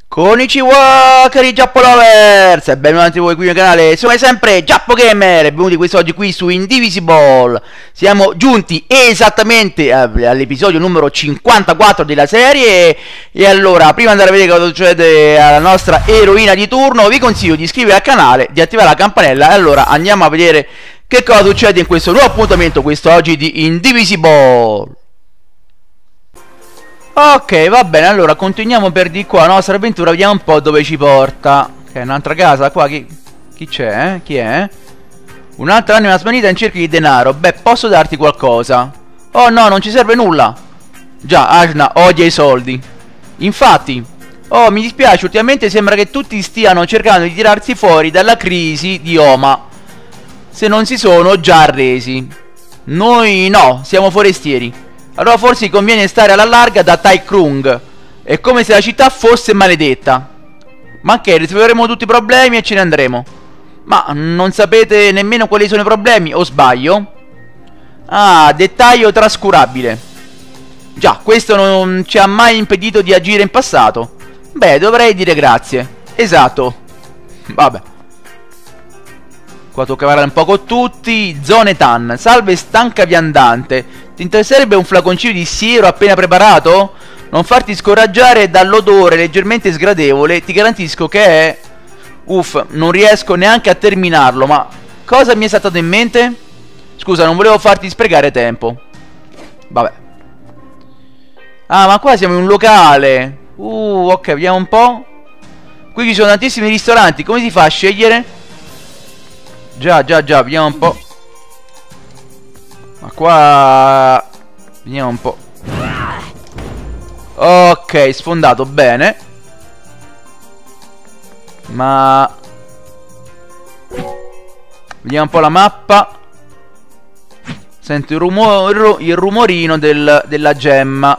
Conici wa, cari Giappo Lovers, e benvenuti voi qui nel canale, sono sempre Giappo Gamer, e benvenuti quest'oggi qui su Indivisible. Siamo giunti esattamente all'episodio numero 54 della serie. E allora, prima di andare a vedere cosa succede alla nostra eroina di turno, vi consiglio di iscrivervi al canale, di attivare la campanella. E allora andiamo a vedere che cosa succede in questo nuovo appuntamento quest'oggi di Indivisible. Ok, va bene, allora continuiamo per di qua la nostra avventura, vediamo un po' dove ci porta. Che è un'altra casa qua, chi c'è? Chi è? Un'altra anima svanita in cerca di denaro. Beh, posso darti qualcosa? Oh no, non ci serve nulla. Già, Ajna odia i soldi. Infatti, oh, mi dispiace, ultimamente sembra che tutti stiano cercando di tirarsi fuori dalla crisi di Homa, se non si sono già arresi. Noi no, siamo forestieri. Allora forse conviene stare alla larga da Tai Krung. È come se la città fosse maledetta. Ma che, risolveremo tutti i problemi e ce ne andremo. Ma non sapete nemmeno quali sono i problemi, o sbaglio? Ah, dettaglio trascurabile. Già, questo non ci ha mai impedito di agire in passato. Beh, dovrei dire grazie. Esatto. Vabbè. Qua tocca parlare un po' con tutti. Zone Tan. Salve stanca viandante. Ti interesserebbe un flaconcino di siero appena preparato? Non farti scoraggiare dall'odore leggermente sgradevole. Ti garantisco che è... Uff, non riesco neanche a terminarlo. Ma cosa mi è saltato in mente? Scusa, non volevo farti sprecare tempo. Vabbè. Ah, ma qua siamo in un locale. Ok, vediamo un po'. Qui ci sono tantissimi ristoranti. Come si fa a scegliere? Già, vediamo un po'. Ma qua... vediamo un po'. Ok, sfondato, bene. Ma... vediamo un po' la mappa. Sento il rumorino della gemma.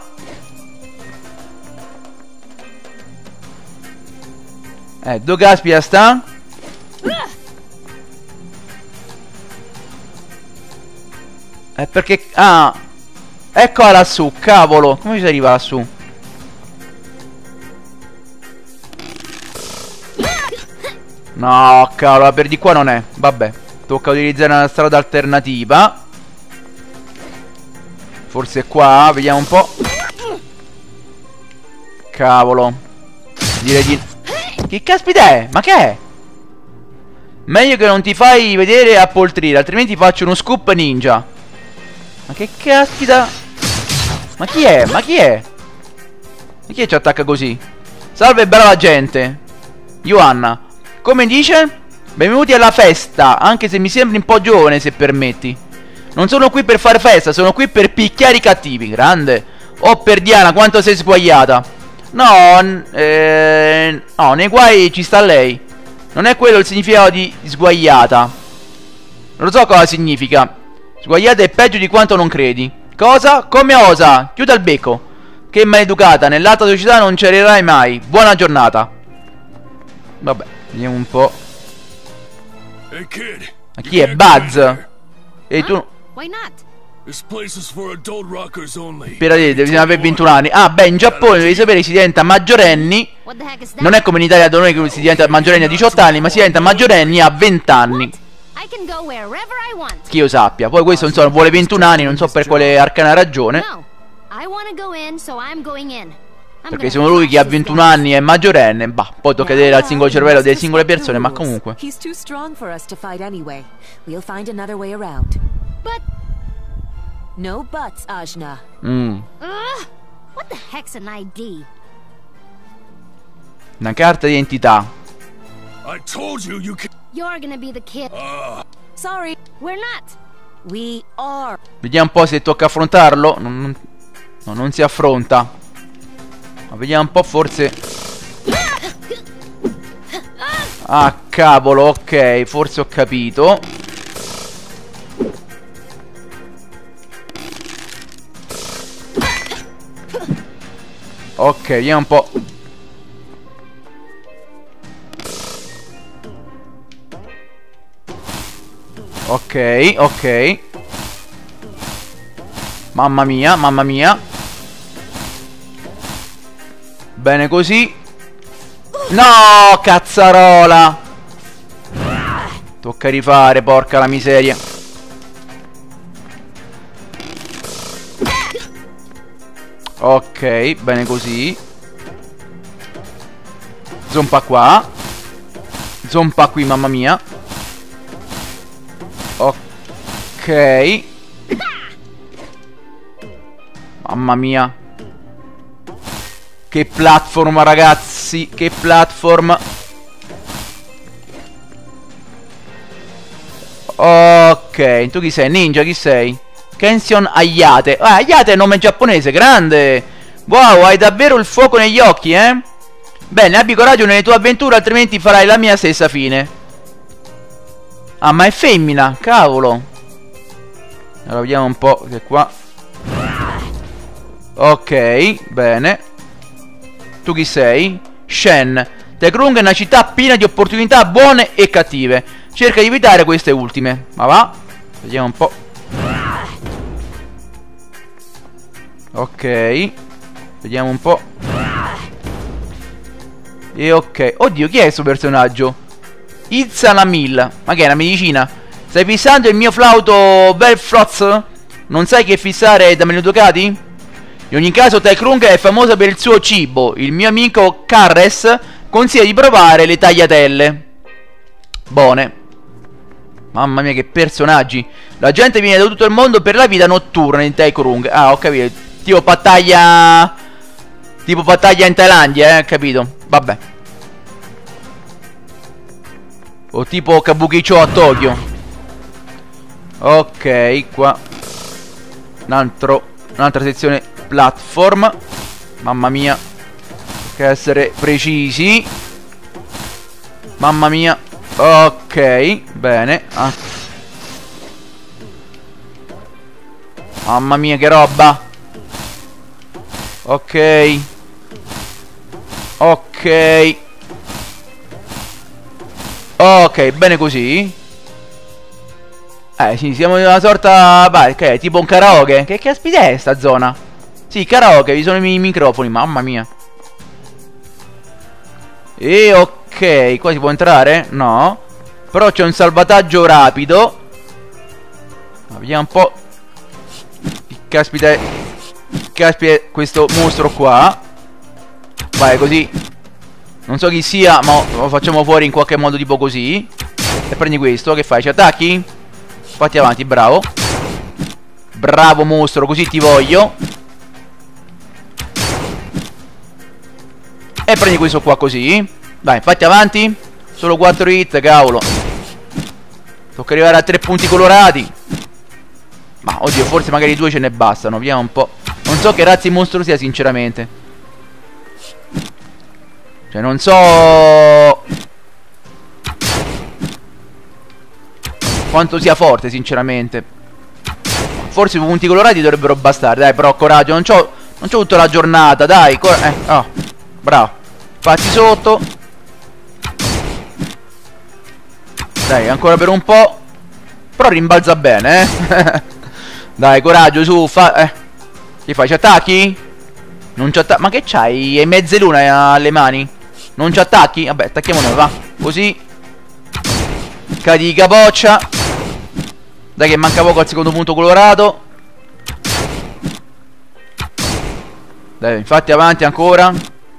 Dove caspita sta? Perché... ah, eccola lassù, cavolo. Come ci si arriva lassù? No, cavolo, per di qua non è. Vabbè, tocca utilizzare una strada alternativa. Forse qua, vediamo un po'. Cavolo. Direi di... che caspita è? Ma che è? Meglio che non ti fai vedere a poltrire, altrimenti faccio uno scoop ninja. Ma che caspita? Ma chi è? Ma chi è? Ma chi è ci attacca così? Salve brava gente. Johanna. Come dice? Benvenuti alla festa. Anche se mi sembri un po' giovane, se permetti. Non sono qui per fare festa, sono qui per picchiare i cattivi. Grande. Oh, per Diana, quanto sei sguaiata. No, no, nei guai ci sta lei. Non è quello il significato di sguaiata. Non lo so cosa significa. Sguaiata è peggio di quanto non credi. Cosa? Come osa? Chiuda il becco. Che maleducata, nell'alta società non c'ererai mai. Buona giornata. Vabbè, vediamo un po'. Ma chi è? Buzz? E tu... per dire, bisogna avere 21 anni. Ah, beh, in Giappone devi sapere si diventa maggiorenni. Non è come in Italia da noi che si diventa maggiorenni a 18 anni, ma si diventa maggiorenni a 20 anni. Che io sappia. Poi questo insomma vuole 21 anni, non so per quale arcana ragione. Perché secondo lui chi ha 21 anni è maggiorenne. Bah, poi tocca vedere al singolo cervello delle singole persone, ma comunque. No buts, Ajna. What the heck's an ID? Una carta di identità. I told you you can... You're gonna be the kid. Sorry, we're not. We are. Vediamo un po' se tocca affrontarlo. No, non si affronta. Ma vediamo un po', forse. Ah, cavolo, ok, forse ho capito. Ok, vediamo un po'. Ok, ok. Mamma mia, mamma mia. Bene così. No, cazzarola. Tocca rifare, porca la miseria. Ok, bene così. Zompa qua. Zompa qui, mamma mia. Ok. Mamma mia. Che platform, ragazzi. Che platform. Ok, tu chi sei? Ninja, chi sei? Kension Ayate. Ah, Ayate è nome giapponese, grande. Wow, hai davvero il fuoco negli occhi, eh? Bene, abbi coraggio nelle tue avventure, altrimenti farai la mia stessa fine. Ah, ma è femmina, cavolo. Allora, vediamo un po' che qua. Ok, bene. Tu chi sei? Shen. Tekrung è una città piena di opportunità buone e cattive. Cerca di evitare queste ultime. Ma va. Vediamo un po'. Ok. Vediamo un po'. E ok. Oddio, chi è questo personaggio? Izanamil. Ma che è una medicina? Stai fissando il mio flauto Belfrost? Non sai che fissare da Ducati? In ogni caso Tekrung è famosa per il suo cibo. Il mio amico Karres consiglia di provare le tagliatelle. Buone. Mamma mia che personaggi. La gente viene da tutto il mondo per la vita notturna in Tekrung. Ah, ho capito. Tipo battaglia. Tipo battaglia in Thailandia, capito? Vabbè. O tipo Kabukicho a Tokyo. Ok, qua. Un'altra sezione platform. Mamma mia. Che essere precisi. Mamma mia. Ok, bene. Ah. Mamma mia che roba. Ok. Ok. Ok, bene così. Sì, siamo in una sorta. Vai, che è tipo un karaoke. Che caspita è sta zona? Sì, karaoke, vi sono i microfoni, mamma mia. E ok, qua si può entrare? No. Però c'è un salvataggio rapido. Vediamo un po'. Caspita è. Caspita è questo mostro qua. Vai così. Non so chi sia, ma lo facciamo fuori in qualche modo tipo così. E prendi questo, che fai? Ci attacchi? Fatti avanti, bravo. Bravo mostro, così ti voglio. E prendi questo qua così. Dai, fatti avanti. Solo 4 hit, cavolo. Tocca arrivare a 3 punti colorati. Ma oddio, forse magari 2 ce ne bastano. Vediamo un po'. Non so che razza di mostro sia, sinceramente. Cioè, non so quanto sia forte, sinceramente. Forse i punti colorati dovrebbero bastare. Dai, però, coraggio. Non c'ho tutta la giornata, dai. Oh, bravo. Fatti sotto. Dai, ancora per un po'. Però rimbalza bene, Dai, coraggio, su, Che fai, ci attacchi? Non ci attacchi. Ma che c'hai? Hai mezze luna alle mani? Non ci attacchi? Vabbè, attacchiamo noi, va. Così. Cadi di capoccia. Dai che manca poco al secondo punto colorato. Dai, infatti avanti ancora.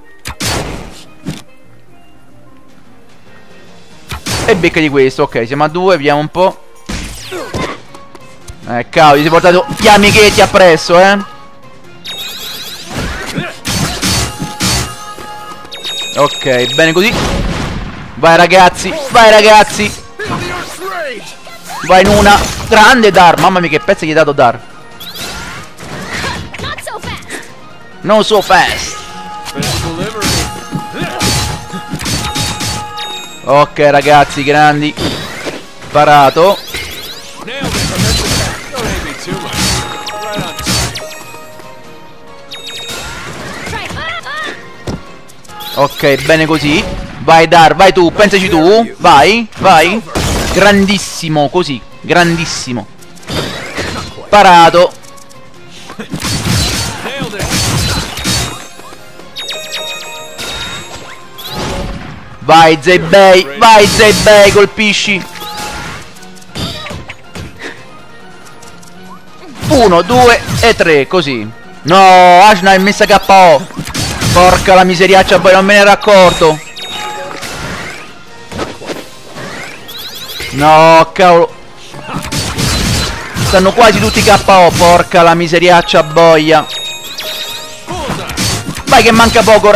E becca di questo, ok, siamo a 2, vediamo un po'. Cavolo, ti sei portato gli amichetti appresso, Ok, bene così. Vai ragazzi, vai ragazzi. Vai in una. Grande Dar, mamma mia che pezzo gli hai dato Dar. No so fast. Ok ragazzi, grandi. Parato. Ok, bene così. Vai Dar, vai tu, pensaci tu. Vai, vai. Grandissimo, così, grandissimo. Parato. Vai Zeibei, vai Zeibei, colpisci. 1, 2 e 3, così. No, Ashna è messa KO. Porca la miseriaccia, poi non me ne ero accorto. No, cavolo. Stanno quasi tutti KO, porca la miseriaccia boia. Vai che manca poco.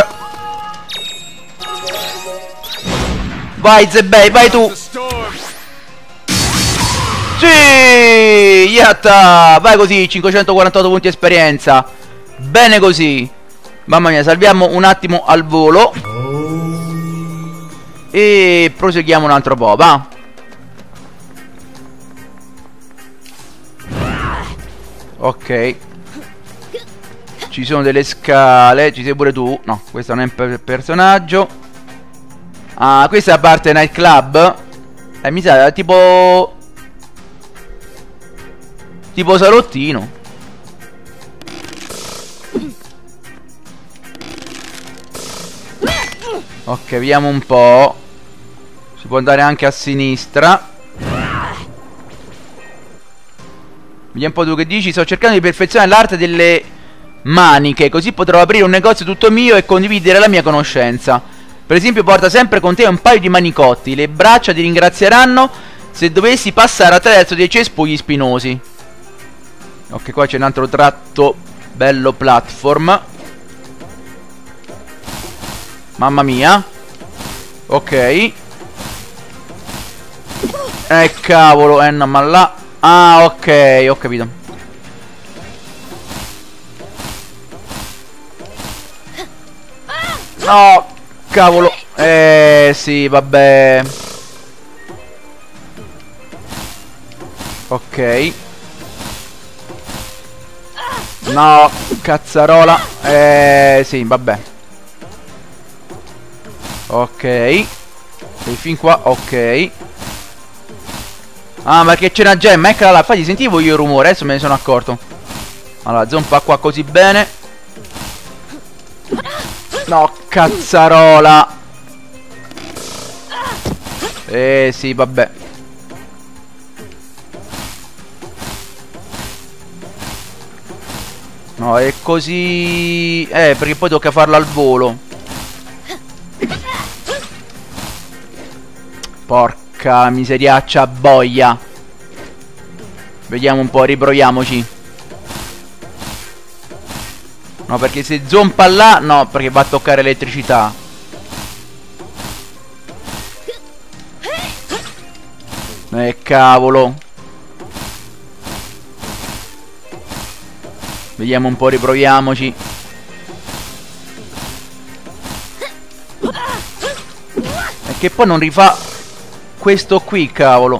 Vai Zeibei, vai tu. Sì, yatta. Vai così, 548 punti esperienza. Bene così. Mamma mia, salviamo un attimo al volo e proseguiamo un altro po', va. Ok. Ci sono delle scale. Ci sei pure tu. No, questo non è un personaggio. Ah, questa è la parte nightclub. Mi sa tipo salottino. Ok, vediamo un po'. Si può andare anche a sinistra. Vediamo un po' tu che dici. Sto cercando di perfezionare l'arte delle maniche, così potrò aprire un negozio tutto mio e condividere la mia conoscenza. Per esempio, porta sempre con te un paio di manicotti. Le braccia ti ringrazieranno se dovessi passare attraverso dei cespugli spinosi. Ok, qua c'è un altro tratto bello platform. Mamma mia. Ok. Cavolo, no, ma là. Ah, ok, ho capito. No, cavolo. Sì, vabbè. Ok. No, cazzarola. Sì, vabbè. Ok. Sei fin qua, ok. Ah, ma che c'è una gemma, eccola là. Infatti sentivo io il rumore, adesso me ne sono accorto. Allora, zompa qua così bene. No, cazzarola. Sì, vabbè. No, è così. Perché poi tocca farlo al volo. Porca miseriaccia boia. Vediamo un po', riproviamoci. No, perché se zompa là. No, perché va a toccare elettricità. Cavolo. Vediamo un po', riproviamoci. E che poi non rifà questo qui, cavolo.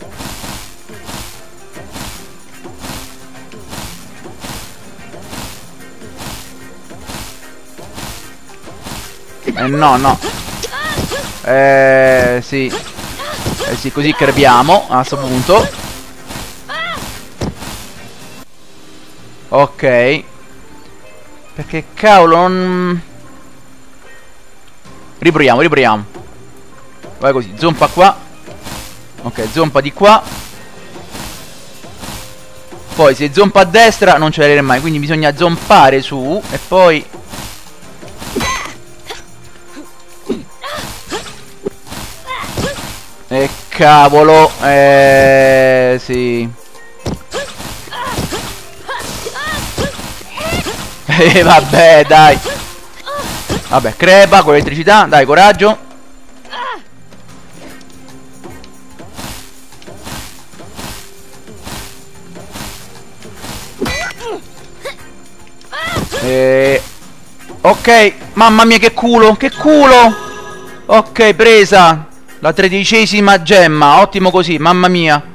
No, no. Sì. Sì, così crepiamo a sto punto. Ok. Perché cavolo non... Riproviamo, riproviamo. Vai così, zompa qua. Ok, zompa di qua. Poi se zompa a destra non ce l'avere mai, quindi bisogna zompare su. E poi... cavolo. Sì. Vabbè, dai. Vabbè, crepa con l'elettricità. Dai, coraggio. Ok. Mamma mia, che culo. Che culo. Ok, presa. La 13ª gemma. Ottimo così, mamma mia.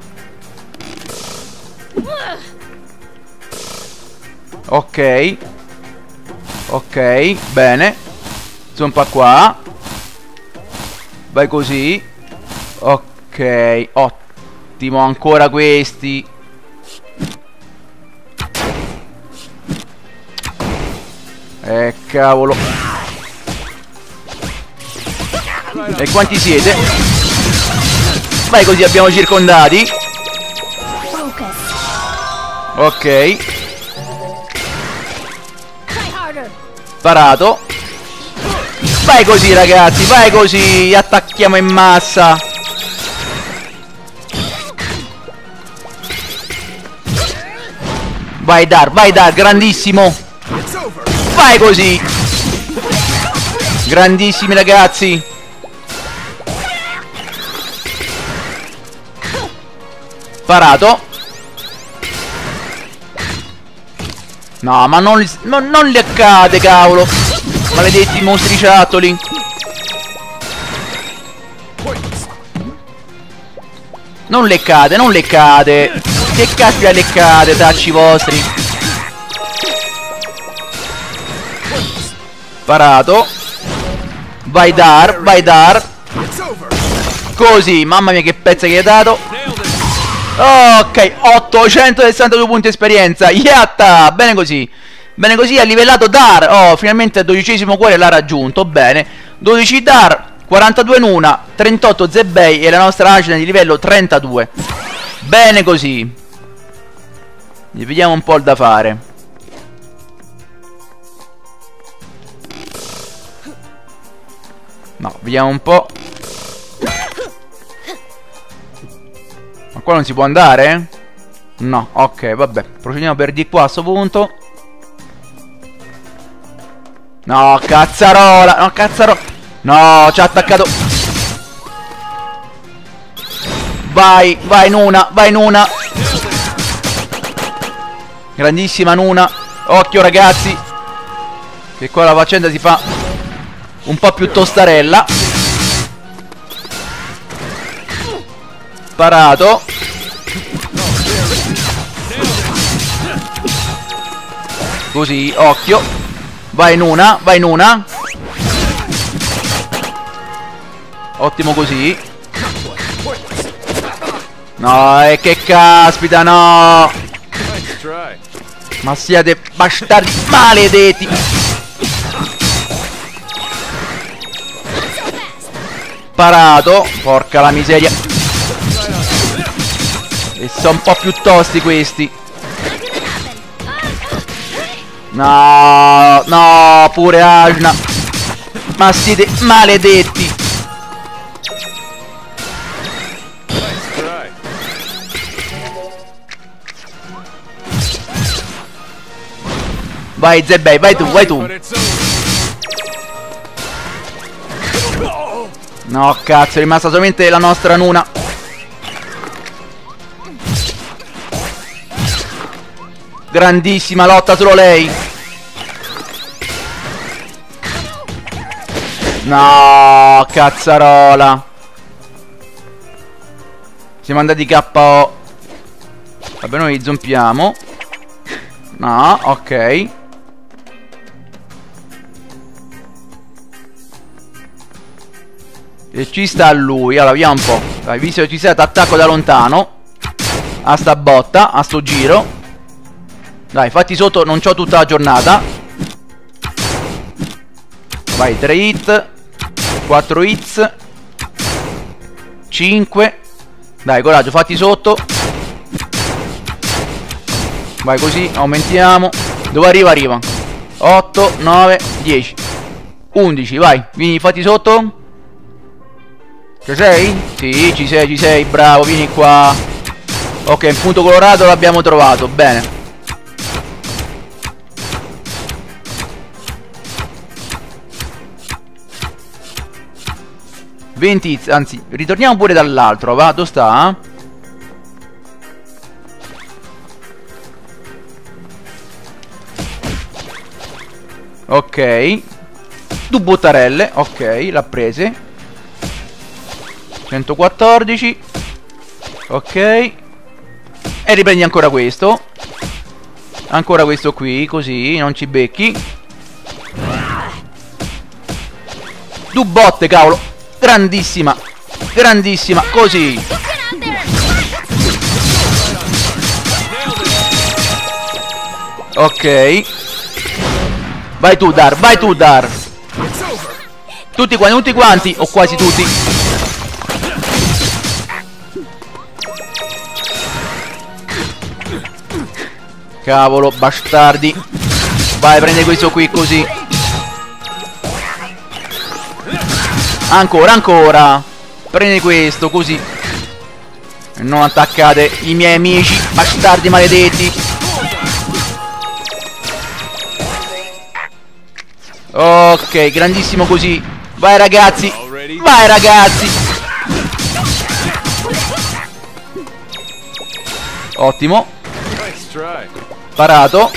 Ok. Ok, bene. Zompa qua. Vai così. Ok, ottimo. Ancora questi. Cavolo. E quanti siete? Vai, così abbiamo circondati. Ok. Parato. Vai così, ragazzi, vai così. Attacchiamo in massa. Vai Dar, grandissimo. Vai così. Grandissimi, ragazzi. Parato. No, ma non li accade, cavolo. Maledetti mostriciattoli. Non leccate, non leccate. Che caspita leccate, tacci vostri. Parato. Vai Dar, vai Dar. Così, mamma mia che pezzo che hai dato. Ok, 862 punti esperienza. Yatta, bene così. Bene così, ha livellato Dar. Oh, finalmente il 12° cuore l'ha raggiunto. Bene, 12 Dar, 42 Nuna, 38 Zebei e la nostra Acina di livello 32. Bene così. Gli vediamo un po' il da fare. No, vediamo un po'. Ma qua non si può andare? No, ok, vabbè. Procediamo per di qua a sto punto. No, cazzarola. No, cazzarola. No, ci ha attaccato. Vai, vai Nuna, vai Nuna. Grandissima Nuna. Occhio, ragazzi, che qua la faccenda si fa un po' più tostarella. Parato. Così, occhio. Vai Nuna, vai Nuna. Ottimo così. No, e che caspita, no. Ma siete bastardi maledetti. Parato. Porca la miseria. E sono un po' più tosti questi. No, no, pure Ajna. Ma siete maledetti. Vai Zebei, vai tu, vai tu. No, cazzo, è rimasta solamente la nostra Nuna. Grandissima lotta, solo lei. No, cazzarola. Siamo andati KO. Vabbè, noi zompiamo. No, ok. E ci sta lui. Allora, vediamo un po'. Dai, visto che ci sta, attacco da lontano. A sta botta, a sto giro. Dai, fatti sotto, non c'ho tutta la giornata. Vai, 3 hit. 4 hits. 5. Dai, coraggio, fatti sotto. Vai così, aumentiamo. Dove arriva? Arriva 8, 9, 10 11, vai, vieni, fatti sotto. Ci sei? Sì, ci sei, bravo, vieni qua. Ok, il punto colorato l'abbiamo trovato, bene. Anzi, ritorniamo pure dall'altro, va? Dove sta? Ok. 2 bottarelle, ok, l'ha prese. 114. Ok. E riprendi ancora questo. Ancora questo qui, così, non ci becchi. 2 botte, cavolo. Grandissima. Grandissima, così. Ok. Vai tu, Dar, vai tu, Dar. tutti quanti, o quasi tutti. Cavolo, bastardi. Vai, prende questo qui così. Ancora. Prendi questo così. Non attaccate i miei amici, bastardi maledetti. Ok, grandissimo così. Vai ragazzi. Ottimo. Parato.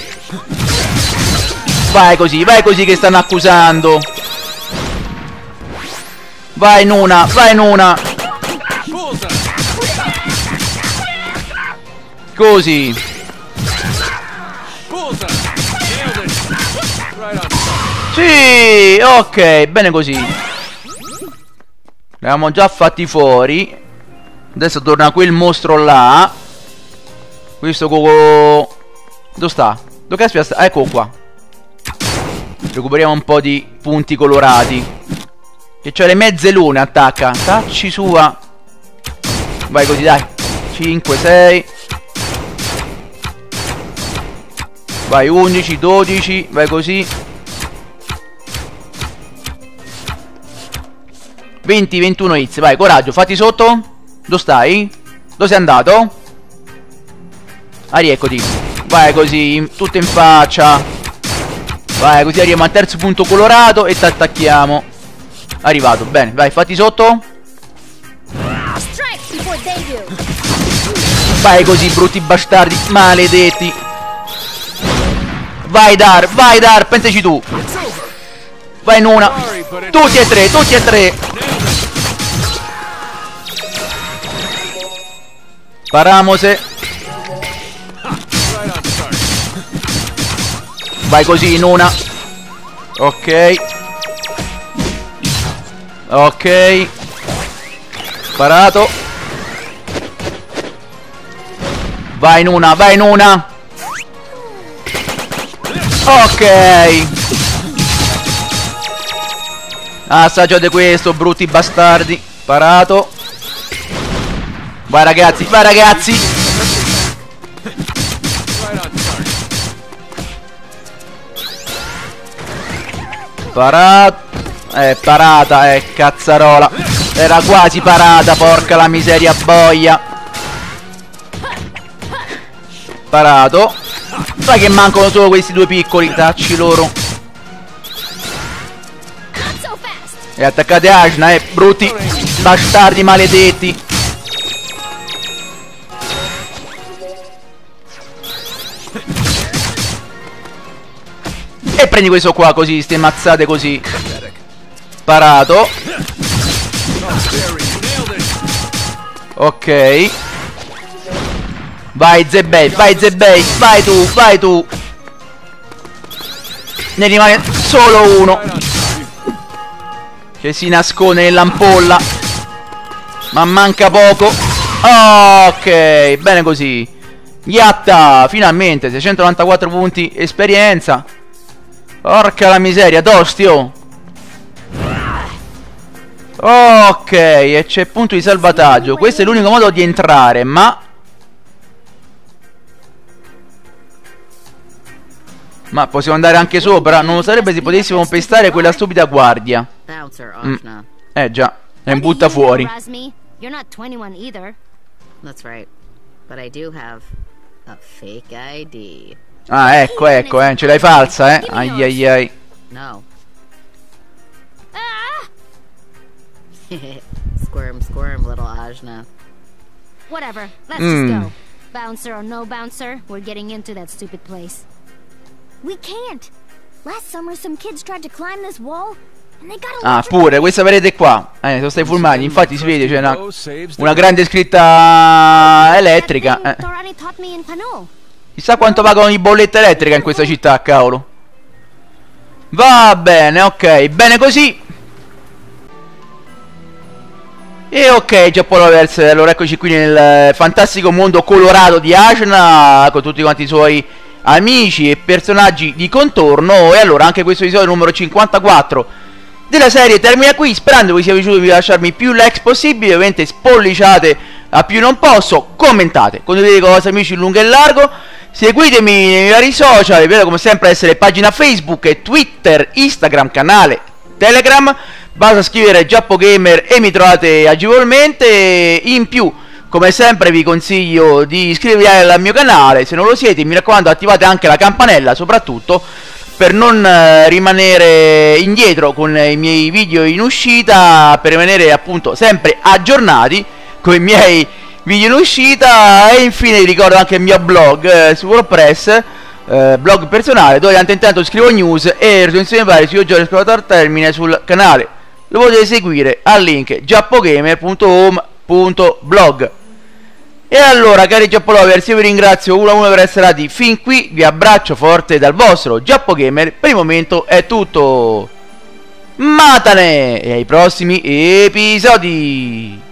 Vai così che stanno accusando. Vai Nuna. Così. Sì, ok, bene così. Li abbiamo già fatti fuori. Adesso torna quel mostro là. Questo dove sta? Dove caspita sta? Ecco qua. Recuperiamo un po' di punti colorati. Che c'è le mezze lune, attacca. Tacci sua. Vai così, dai. 5, 6. Vai 11, 12. Vai così. 20, 21 hits. Vai, coraggio, fatti sotto. Dove stai? Dove sei andato? Rieccoti. Vai così, tutto in faccia. Vai così, arriviamo al terzo punto colorato e ti attacchiamo. Arrivato, bene, vai, fatti sotto. Vai così, brutti bastardi, maledetti. Vai Dar, pensaci tu. Vai Nuna. Tutti e tre. Paramose. Vai così Nuna. Ok. Parato. Vai Nuna. Ok. Assaggiate questo, brutti bastardi. Parato. Vai ragazzi. Parata, cazzarola. Era quasi parata, porca la miseria boia. Parato. Sai che mancano solo questi due piccoli, tacci loro. E attaccate Ajna, brutti bastardi maledetti. E prendi questo qua così, ste mazzate così. Parato. Ok. Vai Zebei, vai tu. Ne rimane solo uno che si nasconde nell'ampolla. Ma manca poco. Ok, bene così. Yatta, finalmente 694 punti esperienza. Porca la miseria, tosti, oh. Ok, e c'è punto di salvataggio. Questo è l'unico modo di entrare, ma possiamo andare anche sopra. Non lo sarebbe se potessimo pestare quella stupida guardia. Già, e butta fuori. Ecco, ce l'hai falsa, ai. No. Squirm, little Ajna. Whatever, let's just go. Bouncer or no bouncer, we're getting into that stupid place. We can't. Last summer some kids tried to climb this wall and they got pure, questa parete qua. Sono stai fulminati, infatti si vede c'è una grande scritta elettrica. Chissà quanto pagano di bolletta elettrica in questa città, cavolo. Va bene, ok, bene così. E ok, Giappolovers, allora eccoci qui nel fantastico mondo colorato di Ajna, con tutti quanti i suoi amici e personaggi di contorno. E allora anche questo episodio numero 54 della serie termina qui, sperando vi sia piaciuto di lasciarmi più likes possibili, ovviamente spolliciate a più non posso, commentate, condividete con i vostri amici in lungo e largo, seguitemi nei vari social, ripeto come sempre essere pagina Facebook e Twitter, Instagram, canale Telegram, basta scrivere GiappoGamer e mi trovate agevolmente. In più, come sempre vi consiglio di iscrivervi al mio canale, se non lo siete mi raccomando attivate anche la campanella, soprattutto per non rimanere indietro con i miei video in uscita, per rimanere appunto sempre aggiornati con i miei video in uscita. E infine vi ricordo anche il mio blog su WordPress, blog personale, dove tanto intanto scrivo news e recensioni varie sui giochi esplorator termine sul canale. Lo potete seguire al link giappogamer.home.blog. E allora, cari Giappolover, io vi ringrazio uno a uno per essere stati fin qui, vi abbraccio forte dal vostro Giappogamer, per il momento è tutto, matane, e ai prossimi episodi!